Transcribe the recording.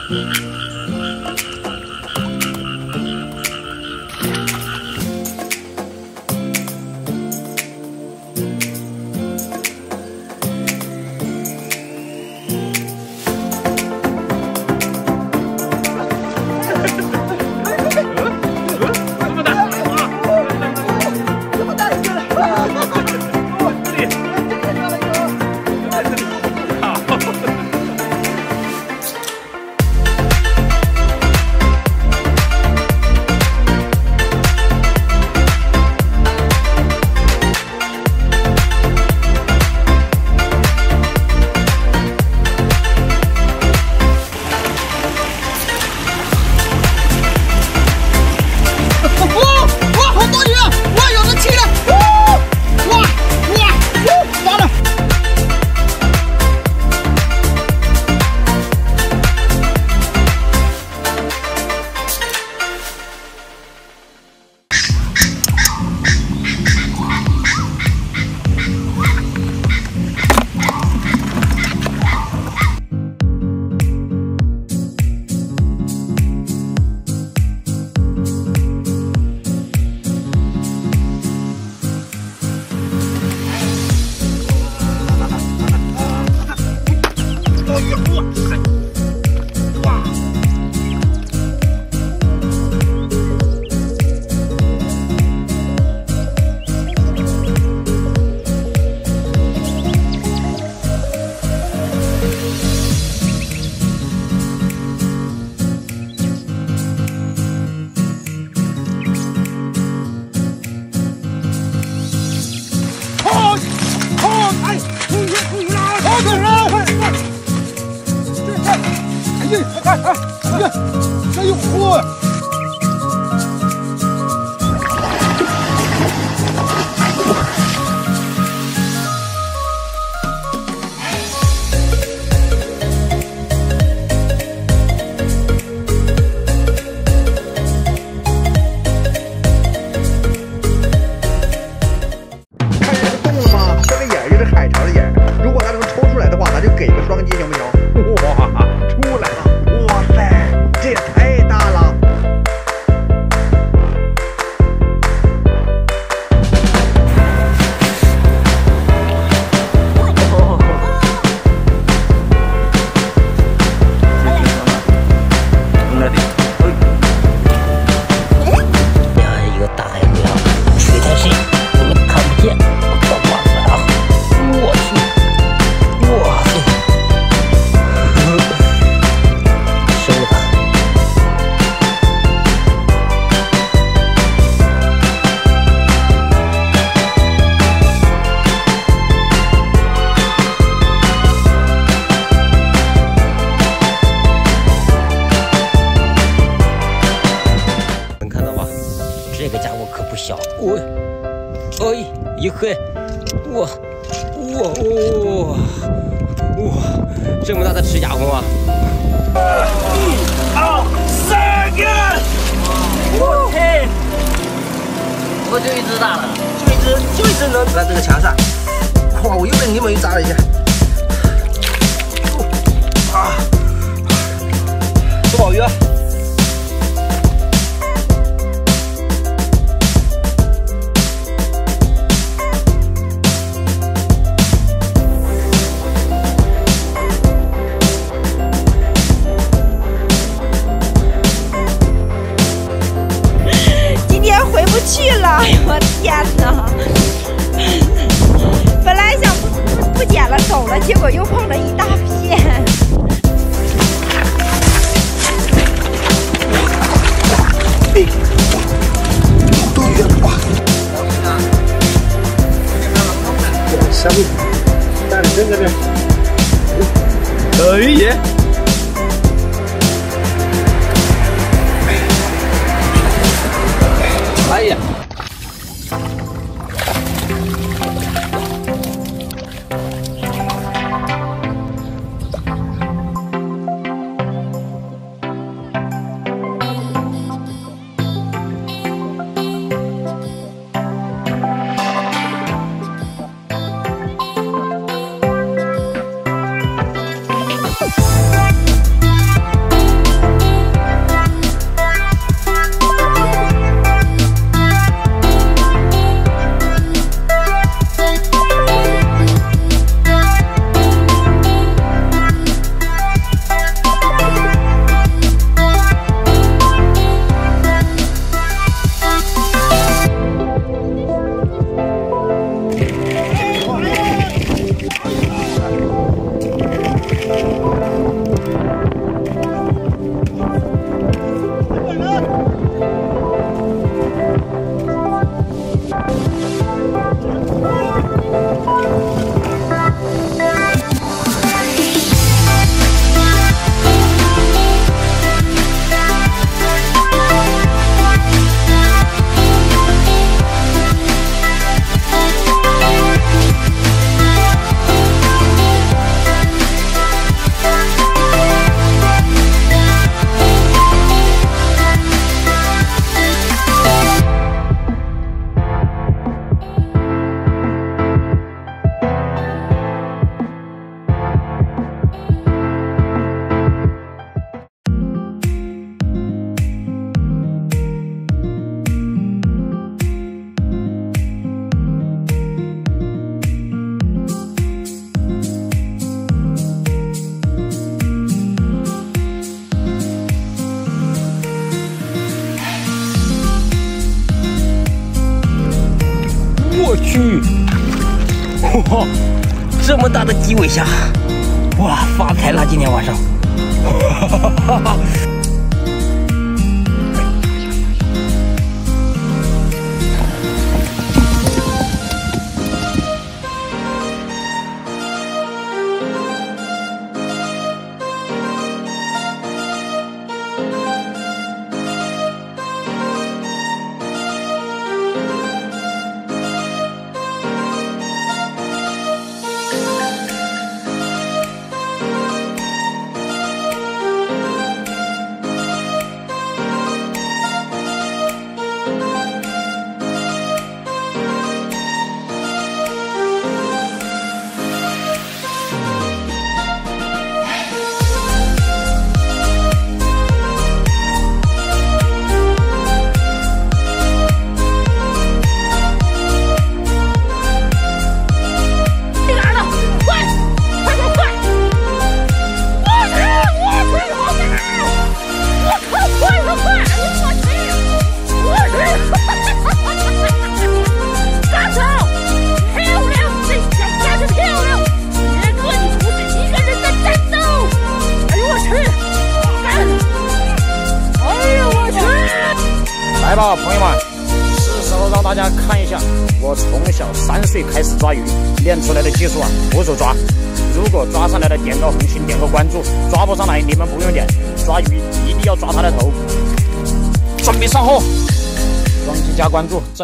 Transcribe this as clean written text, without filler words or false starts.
这有货！ 看见这个洞了吗？这个眼就是海潮的眼，如果它能抽出来的话，咱就给个双击，行不行？哇，出来了！哇塞，这也太大了！ 一个大呀，不要水太深，你们看不见，我可挂出来啊！我去，哇塞！收它。能看到吧？这个家伙可不小，一嘿，哇，这么大的吃家伙吗？1、2、3个！我天！我就一只大的，就一只能在这个墙上。哇，我又被柠檬鱼扎了一下。多宝鱼啊！ 回不去了，哎呦我天哪！本来想不捡了走了，结果又碰了一大片。 多鱼哇！小米，带你扔这边。哎呀！哎呀！ 去！哇，这么大的基尾虾，哇，发财了！今天晚上，哈哈哈！ 来吧，朋友们，是时候让大家看一下我从小3岁开始抓鱼练出来的技术啊！徒手抓，如果抓上来的点个红心，点个关注；抓不上来，你们不用点，抓鱼一定要抓它的头。准备上货，双击加关注。